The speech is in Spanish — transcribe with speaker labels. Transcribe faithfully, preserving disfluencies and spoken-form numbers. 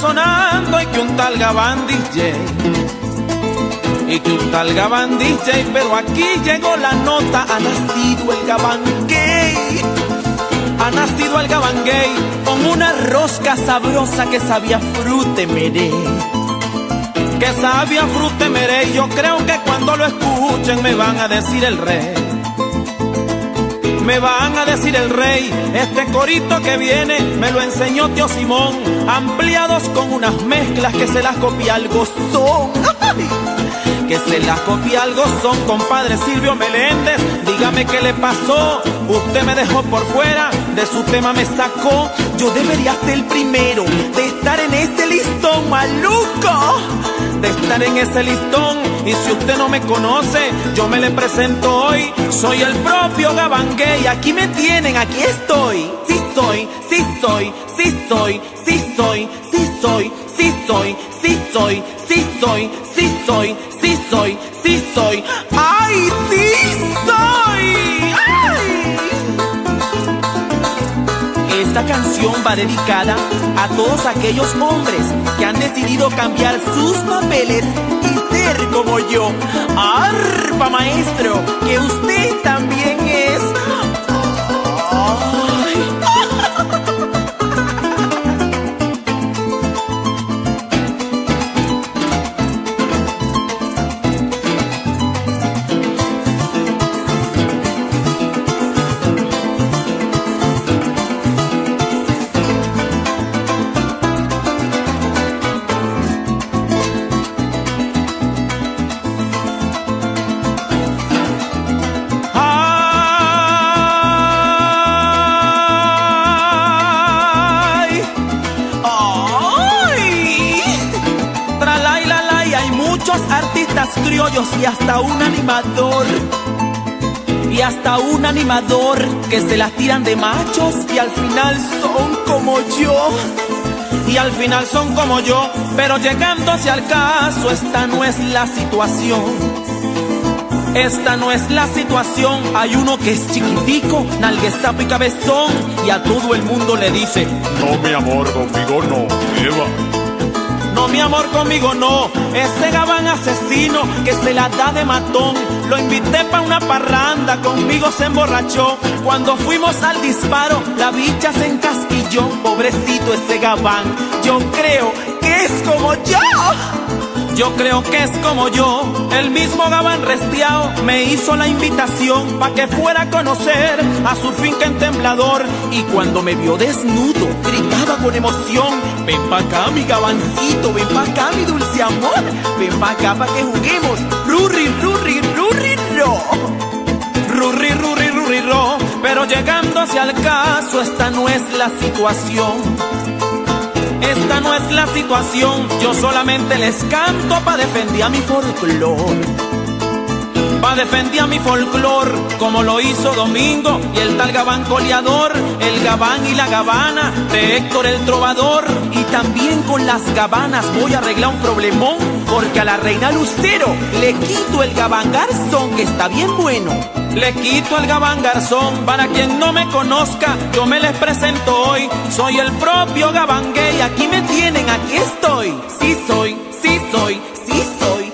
Speaker 1: sonando y que un tal Gabán D J, y que un tal Gabán D J, pero aquí llegó la nota, ha nacido el Gabán gay, ha nacido el Gabán gay, con una rosca sabrosa que sabía frute meré, que sabía frute meré. Yo creo que cuando lo escuchen me van a decir el rey, me van a decir el rey. Este corito que viene me lo enseñó tío Simón, ampliados con unas mezclas que se las copia al Gozón, que se las copia al Gozón. Compadre Silvio Meléndez, dígame qué le pasó, usted me dejó por fuera, de su tema me sacó. Yo debería ser el primero de estar en ese listón, maluco, de estar en ese listón. Y si usted no me conoce, yo me le presento hoy, soy el propio Gabán gay, aquí me tienen, aquí estoy. Sí soy, sí soy, sí soy, sí soy, sí soy, sí soy, sí soy, sí soy, sí soy, sí soy, sí soy, ¡ay, sí soy! ¡Ay! Esta canción va dedicada a todos aquellos hombres que han decidido cambiar sus papeles y ser como yo. ¡Arpa, maestro! Que usted también es... artistas criollos y hasta un animador, y hasta un animador que se las tiran de machos y al final son como yo, y al final son como yo. Pero llegándose al caso, esta no es la situación, esta no es la situación. Hay uno que es chiquitico, nalguezapo y cabezón, y a todo el mundo le dice:
Speaker 2: no, mi amor, conmigo no, Eva.
Speaker 1: No, mi amor, conmigo no. Ese Gabán asesino que se la da de matón, lo invité pa' una parranda, conmigo se emborrachó. Cuando fuimos al disparo, la bicha se encasquilló. Pobrecito ese Gabán, yo creo que es como yo. Yo creo que es como yo. El mismo Gabán Restiao me hizo la invitación pa' que fuera a conocer a su finca en Temblador. Y cuando me vio desnudo, gritaba con emoción: ven pa' acá, mi Gabancito, ven pa' acá, mi dulce amor, ven pa' acá pa' que juguemos. Rurri, rurri, rurri, ro. Rurri, rurri, rurri, ro. Pero llegándose al caso, esta no es la situación. Esta no es la situación, yo solamente les canto pa' defender a mi folclor, pa' defender a mi folclor, como lo hizo Domingo y el tal Gabán Coleador, el Gabán y la Gabana de Héctor el Trovador. Y también con las gabanas voy a arreglar un problemón, porque a la reina Lucero le quito el Gabán Garzón, que está bien bueno. Le quito el Gabán Garzón, para quien no me conozca, yo me les presento hoy. Soy el propio Gabán gay, aquí me tienen, aquí estoy. Sí soy, sí soy, sí soy.